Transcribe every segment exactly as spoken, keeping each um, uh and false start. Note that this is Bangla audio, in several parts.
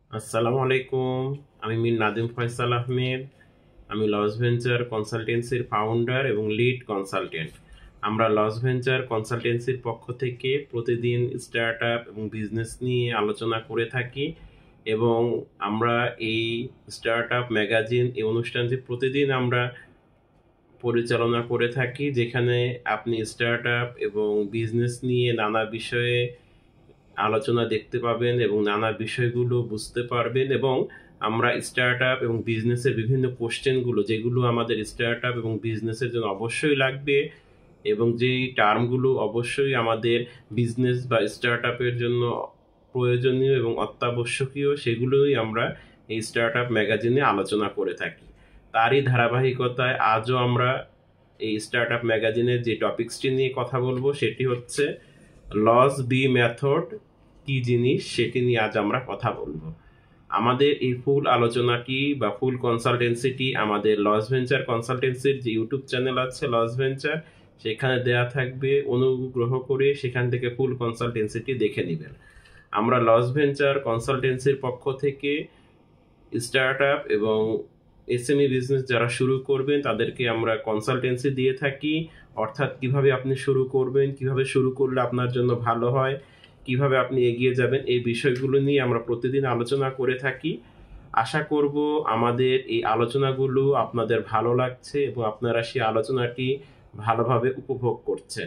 আসসালামু আলাইকুম। আমি মির নাদিম ফয়সাল আহমেদ। আমি লস ভেঞ্চার কনসালটেন্সির ফাউন্ডার এবং লিড কনসালটেন্ট। আমরা লস ভেঞ্চার কনসালটেন্সির পক্ষ থেকে প্রতিদিন স্টার্ট আপ এবং বিজনেস নিয়ে আলোচনা করে থাকি এবং আমরা এই স্টার্ট আপ ম্যাগাজিন এই অনুষ্ঠানটি প্রতিদিন আমরা পরিচালনা করে থাকি, যেখানে আপনি স্টার্ট আপ এবং বিজনেস নিয়ে নানা বিষয়ে আলোচনা দেখতে পাবেন এবং নানা বিষয়গুলো বুঝতে পারবেন। এবং আমরা স্টার্ট আপ এবং বিজনেসের বিভিন্ন কোশ্চেনগুলো, যেগুলো আমাদের স্টার্ট আপ এবং বিজনেসের জন্য অবশ্যই লাগবে এবং যেই টার্মগুলো অবশ্যই আমাদের বিজনেস বা স্টার্ট আপের জন্য প্রয়োজনীয় এবং অত্যাবশ্যকীয়, সেগুলোই আমরা এই স্টার্ট আপ ম্যাগাজিনে আলোচনা করে থাকি। তারই ধারাবাহিকতায় আজও আমরা এই স্টার্ট আপ ম্যাগাজিনের যে টপিকসটি নিয়ে কথা বলবো সেটি হচ্ছে লস বি মেথড কি জিনিস, সেটি নিয়ে আজ আমরা কথা বলবো। আমাদের এই ফুল আলোচনাটি বা ফুল কনসালটেন্সিটি আমাদের লস ভেঞ্চার কনসালটেন্সির যে ইউটিউব চ্যানেল আছে লস ভেঞ্চার, সেখানে দেয়া থাকবে। অনুগ্রহ করে সেখান থেকে ফুল কনসালটেন্সিটি দেখে নেবেন। আমরা লস ভেঞ্চার কনসালটেন্সির পক্ষ থেকে স্টার্ট আপ এবং এসএমই বিজনেস যারা শুরু করবেন তাদেরকে আমরা কনসালটেন্সি দিয়ে থাকি, অর্থাৎ কিভাবে আপনি শুরু করবেন, কিভাবে শুরু করলে আপনার জন্য ভালো হয়, কিভাবে আপনি এগিয়ে যাবেন, এই বিষয়গুলো নিয়ে আমরা প্রতিদিন আলোচনা করে থাকি। আশা করব আমাদের এই আলোচনাগুলো আপনাদের ভালো লাগছে এবং আপনারা সেই আলোচনাটি ভালোভাবে উপভোগ করছেন।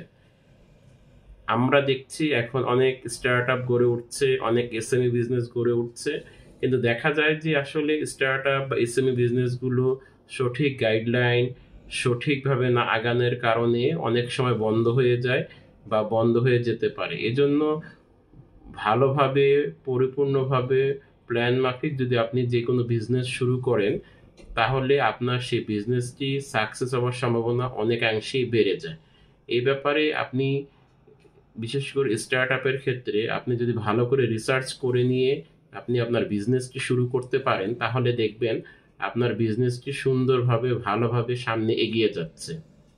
আমরা দেখছি এখন অনেক স্টার্ট আপ গড়ে উঠছে, অনেক এসএমই বিজনেস গড়ে উঠছে, কিন্তু দেখা যায় যে আসলে স্টার্ট আপ বা এসএমই বিজনেসগুলো সঠিক গাইডলাইন সঠিকভাবে না আগানোর কারণে অনেক সময় বন্ধ হয়ে যায় বা বন্ধ হয়ে যেতে পারে। এজন্য ভালোভাবে পরিপূর্ণভাবে প্ল্যান মাফিক যদি আপনি যে কোনো বিজনেস শুরু করেন, তাহলে আপনার সেই বিজনেসটি সাকসেস হওয়ার সম্ভাবনা অনেকাংশেই বেড়ে যায়। এই ব্যাপারে আপনি বিশেষ করে স্টার্ট আপের ক্ষেত্রে আপনি যদি ভালো করে রিসার্চ করে নিয়ে আপনি আপনার বিজনেসটি শুরু করতে পারেন, তাহলে দেখবেন আপনার বিজনেসটি সুন্দরভাবে ভালোভাবে সামনে এগিয়ে যাচ্ছে।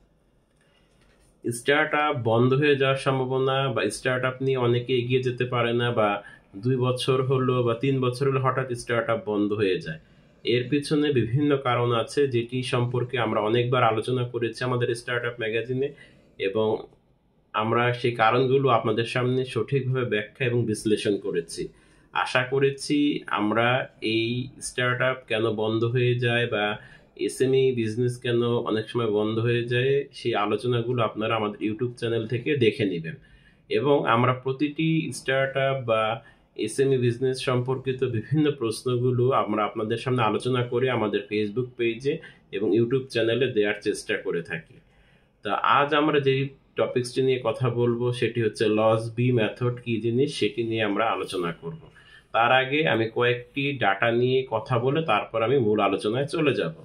স্টার্ট আপ বন্ধ হয়ে যাওয়ার সম্ভাবনা বা স্টার্ট আপ নিয়ে অনেকে এগিয়ে যেতে পারে না, বা দুই বছর হলো বা তিন বছর হলো হঠাৎ স্টার্ট আপ বন্ধ হয়ে যায়। এর পিছনে বিভিন্ন কারণ আছে, যেটি সম্পর্কে আমরা অনেকবার আলোচনা করেছি আমাদের স্টার্ট আপ ম্যাগাজিনে, এবং আমরা সেই কারণগুলো আপনাদের সামনে সঠিকভাবে ব্যাখ্যা এবং বিশ্লেষণ করেছি। আশা করেছি আমরা এই স্টার্ট আপ কেন বন্ধ হয়ে যায় বা এসএমই বিজনেস কেন অনেক সময় বন্ধ হয়ে যায়, সেই আলোচনাগুলো আপনারা আমাদের ইউটিউব চ্যানেল থেকে দেখে নেবেন। এবং আমরা প্রতিটি স্টার্ট আপ বা এসএমই বিজনেস সম্পর্কিত বিভিন্ন প্রশ্নগুলো আমরা আপনাদের সামনে আলোচনা করে আমাদের ফেসবুক পেজে এবং ইউটিউব চ্যানেলে দেওয়ার চেষ্টা করে থাকি। তা আজ আমরা যেই টপিকসটি নিয়ে কথা বলবো সেটি হচ্ছে লস বি মেথড কি জিনিস, সেটি নিয়ে আমরা আলোচনা করব। তার আগে আমি কয়েকটি ডাটা নিয়ে কথা বলে তারপর আমি মূল আলোচনায় চলে যাব।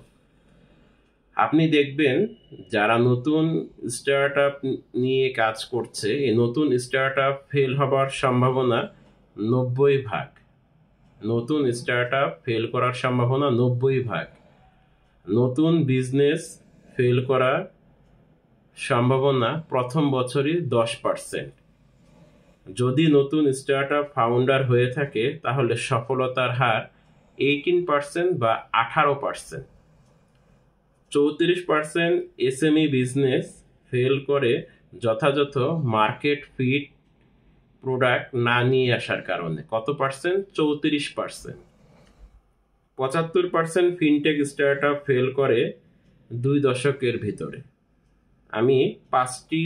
আপনি দেখবেন যারা নতুন স্টার্ট আপ নিয়ে কাজ করছে, এই নতুন স্টার্ট আপ ফেল হবার সম্ভাবনা নব্বই ভাগ। নতুন স্টার্ট আপ ফেল করার সম্ভাবনা নব্বই ভাগ। নতুন বিজনেস ফেল করার সম্ভাবনা প্রথম বছরই দশ পার্সেন্ট। যদি নতুন স্টার্ট আপ ফাউন্ডার হয়ে থাকে তাহলে সফলতার হার এইটিন পার্সেন্ট বা আঠারো পার্সেন্ট। চৌত্রিশ পার্সেন্ট এসএমই বিজনেস ফেল করে যথাযথ মার্কেট ফিট প্রোডাক্ট না নিয়ে আসার কারণে। কত পার্সেন্ট? চৌত্রিশ পার্সেন্ট। পঁচাত্তর percent fintech startup fail করে দুই দশকের ভিতরে। আমি পাঁচটি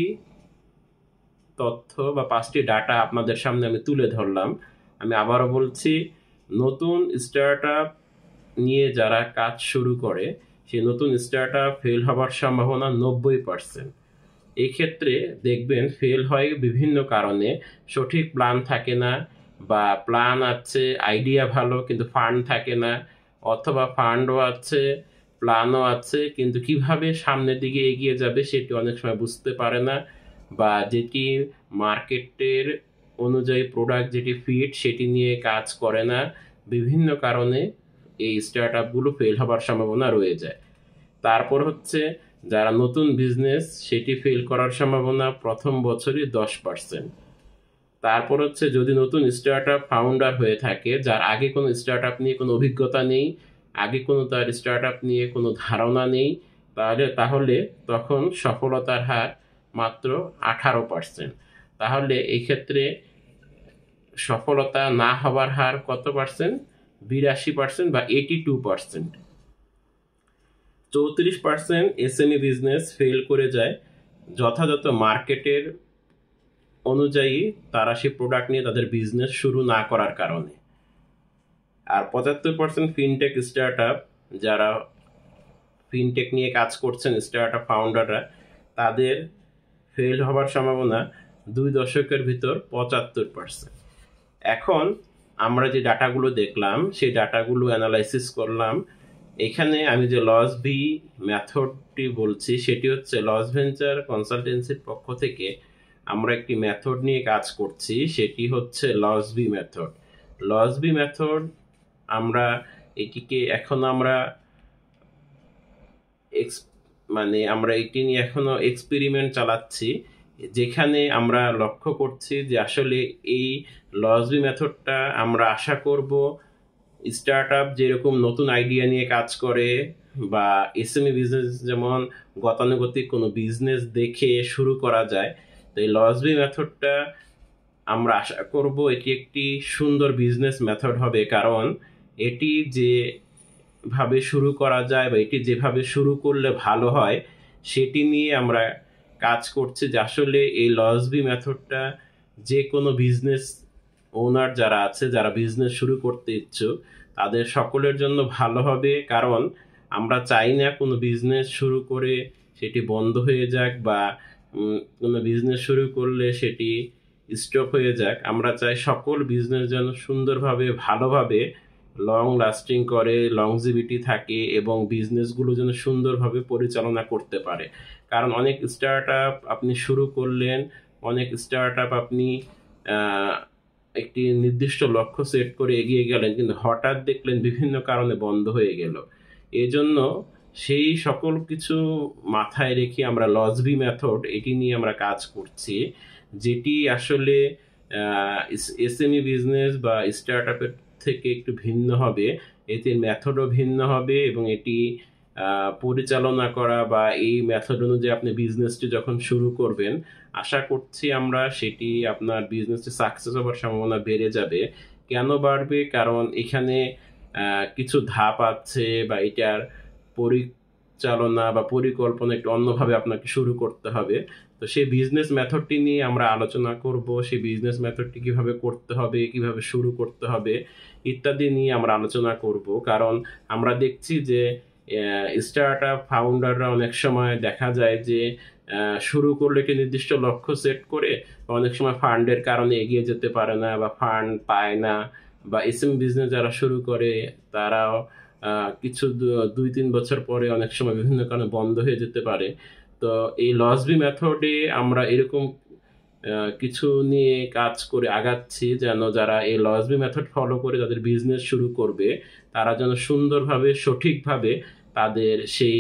তথ্য বা পাঁচটি ডাটা আপনাদের সামনে আমি তুলে ধরলাম। আমি আবারও বলছি, নতুন স্টার্ট আপ নিয়ে যারা কাজ শুরু করে সেই নতুন স্টার্ট আপ ফেল হবার সম্ভাবনা নব্বই পার্সেন্ট। এই ক্ষেত্রে দেখবেন ফেল হয় বিভিন্ন কারণে। সঠিক প্ল্যান থাকে না, বা প্ল্যান আছে আইডিয়া ভালো কিন্তু ফান্ড থাকে না, অথবা ফান্ডও আছে প্ল্যানও আছে কিন্তু কিভাবে সামনের দিকে এগিয়ে যাবে সেটি অনেক সময় বুঝতে পারে না, বা যেটি মার্কেটের অনুযায়ী প্রোডাক্ট যেটি ফিট সেটি নিয়ে কাজ করে না। বিভিন্ন কারণে এই স্টার্ট আপগুলো ফেল হবার সম্ভাবনা রয়ে যায়। তারপর হচ্ছে যারা নতুন বিজনেস, সেটি ফেল করার সম্ভাবনা প্রথম বছরই দশ পার্সেন্ট। তারপর হচ্ছে যদি নতুন স্টার্ট আপ ফাউন্ডার হয়ে থাকে, যার আগে কোনো স্টার্ট আপ নিয়ে কোনো অভিজ্ঞতা নেই, আগে কোনো তার স্টার্ট আপ নিয়ে কোনো ধারণা নেই, তাহলে তাহলে তখন সফলতার হার মাত্র আঠারো পার্সেন্ট। তাহলে এই ক্ষেত্রে সফলতা না হওয়ার হার কত পার্সেন্ট? বিরাশি পার্সেন্ট বা এইটি টু পার্সেন্ট। চৌত্রিশ পার্সেন্ট এসএমই বিজনেস ফেল করে যায় যথাযথ মার্কেটের অনুযায়ী তারা সেই প্রোডাক্ট নিয়ে তাদের বিজনেস শুরু না করার কারণে। আর পঁচাত্তর পার্সেন্ট ফিনটেক স্টার্ট আপ, যারা ফিনটেক নিয়ে কাজ করছেন স্টার্ট আপ ফাউন্ডাররা, তাদের ফেল হওয়ার সম্ভাবনা দুই দশকের ভিতর পঁচাত্তর পার্সেন্ট। এখন আমরা যে ডাটাগুলো দেখলাম সেই ডাটাগুলো অ্যানালাইসিস করলাম। এখানে আমি যে লস ভি মেথডটি বলছি সেটি হচ্ছে লস ভেঞ্চার কনসালটেন্সির পক্ষ থেকে আমরা একটি মেথড নিয়ে কাজ করছি, সেটি হচ্ছে Loss V method. Loss V method আমরা এটিকে এখন আমরা এক্স মানে আমরা এটি নিয়ে এখনো এক্সপেরিমেন্ট চালাচ্ছি, যেখানে আমরা লক্ষ্য করছি যে আসলে এই লস ভি মেথডটা আমরা আশা করব স্টার্ট আপ যেরকম নতুন আইডিয়া নিয়ে কাজ করে বা এসএমই বিজনেস যেমন গতানুগতিক কোনো বিজনেস দেখে শুরু করা যায়, তো এই লস ভি মেথডটা আমরা আশা করব এটি একটি সুন্দর বিজনেস মেথড হবে। কারণ এটি যেভাবে শুরু করা যায় বা এটি যেভাবে শুরু করলে ভালো হয় সেটি নিয়ে আমরা কাজ করছি, যে আসলে এই লস ভি মেথডটা যে কোনো বিজনেস ওনার যারা আছে, যারা বিজনেস শুরু করতে ইচ্ছুক, তাদের সকলের জন্য ভালো হবে। কারণ আমরা চাই না কোনো বিজনেস শুরু করে সেটি বন্ধ হয়ে যাক বা কোনো বিজনেস শুরু করলে সেটি স্টপ হয়ে যাক। আমরা চাই সকল বিজনেস যেন সুন্দরভাবে ভালোভাবে লং লাস্টিং করে, লংজিভিটি থাকে এবং বিজনেসগুলো যেন সুন্দরভাবে পরিচালনা করতে পারে। কারণ অনেক স্টার্ট আপ আপনি শুরু করলেন, অনেক স্টার্ট আপ আপনি একটি নির্দিষ্ট লক্ষ্য সেট করে এগিয়ে গেলেন, কিন্তু হঠাৎ দেখলেন বিভিন্ন কারণে বন্ধ হয়ে গেল। এজন্য সেই সকল কিছু মাথায় রেখে আমরা লস ভি মেথড এটি নিয়ে আমরা কাজ করছি, যেটি আসলে এসএমই বিজনেস বা স্টার্ট আপের থেকে একটু ভিন্ন হবে। এতে মেথডও ভিন্ন হবে এবং এটি পরিচালনা করা বা এই মেথড অনুযায়ী আপনি বিজনেসটি যখন শুরু করবেন, আশা করছি আমরা সেটি আপনার বিজনেসটি সাকসেস হওয়ার সম্ভাবনা বেড়ে যাবে। কেন বাড়বে? কারণ এখানে কিছু ধাপ আছে বা এটার পরিচালনা বা পরিকল্পনা একটু অন্যভাবে আপনাকে শুরু করতে হবে। তো সেই বিজনেস মেথডটি নিয়ে আমরা আলোচনা করব, সেই বিজনেস মেথডটি কিভাবে করতে হবে, কিভাবে শুরু করতে হবে ইত্যাদি নিয়ে আমরা আলোচনা করব। কারণ আমরা দেখছি যে স্টার্ট আপ ফাউন্ডাররা অনেক সময় দেখা যায় যে শুরু করলে একটি নির্দিষ্ট লক্ষ্য সেট করে অনেক সময় ফান্ডের কারণে এগিয়ে যেতে পারে না বা ফান্ড পায় না, বা এসএমই বিজনেস যারা শুরু করে তারাও কিছু দুই তিন বছর পরে অনেক সময় বিভিন্ন কারণে বন্ধ হয়ে যেতে পারে। তো এই লস ভি মেথডে আমরা এরকম কিছু নিয়ে কাজ করে আগাচ্ছি, যেন যারা এই লস ভি মেথড ফলো করে তাদের বিজনেস শুরু করবে তারা যেন সুন্দরভাবে সঠিকভাবে তাদের সেই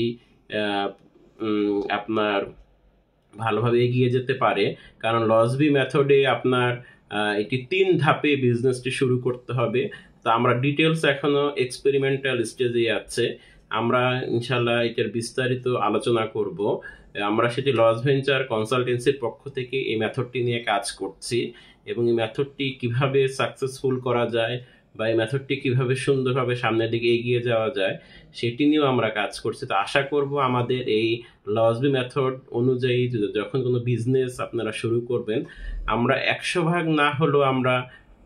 আপনার ভালোভাবে এগিয়ে যেতে পারে। কারণ লস ভি মেথডে আপনার এটি তিন ধাপে বিজনেসটি শুরু করতে হবে। তো আমরা ডিটেলস এখনো এক্সপেরিমেন্টাল স্টেজে আছে, আমরা ইনশাল্লাহ এটার বিস্তারিত আলোচনা করব। আমরা সেটি লস ভেঞ্চার কনসালটেন্সির পক্ষ থেকে এই মেথডটি নিয়ে কাজ করছি এবং এই মেথডটি কিভাবে সাকসেসফুল করা যায় বা এই মেথডটি কিভাবে সুন্দরভাবে সামনের দিকে এগিয়ে যাওয়া যায় সেটি নিয়েও আমরা কাজ করছি। তো আশা করব আমাদের এই লস ভি মেথড অনুযায়ী যখন কোনো বিজনেস আপনারা শুরু করবেন, আমরা একশো ভাগ না হলেও আমরা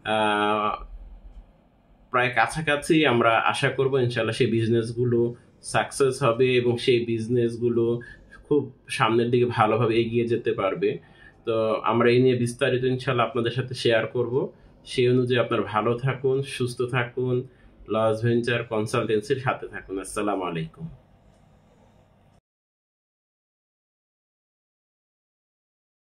প্রায় কাছাকাছি আমরা আশা করব ইনশাল্লাহ সেই বিজনেসগুলো সাকসেস হবে এবং সেই বিজনেসগুলো খুব সামনের দিকে ভালোভাবে এগিয়ে যেতে পারবে। তো আমরা এই নিয়ে বিস্তারিত ইনশাল্লাহ আপনাদের সাথে শেয়ার করব। সেই অনুযায়ী আপনারা ভালো থাকুন, সুস্থ থাকুন, লস ভেঞ্চার কনসালটেন্সির সাথে থাকুন। আসসালামু আলাইকুম।